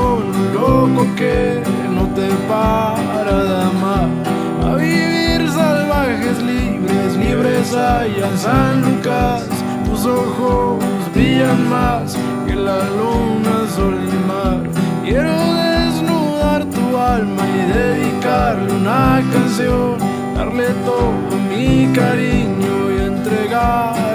corazón loco que no te para de amar. A vivir salvajes, libres, libres allá en San Lucas. Tus ojos brillan más que la luna, sol y mar. Quiero desnudar tu alma y dedicarle una canción, darle todo mi cariño y entregar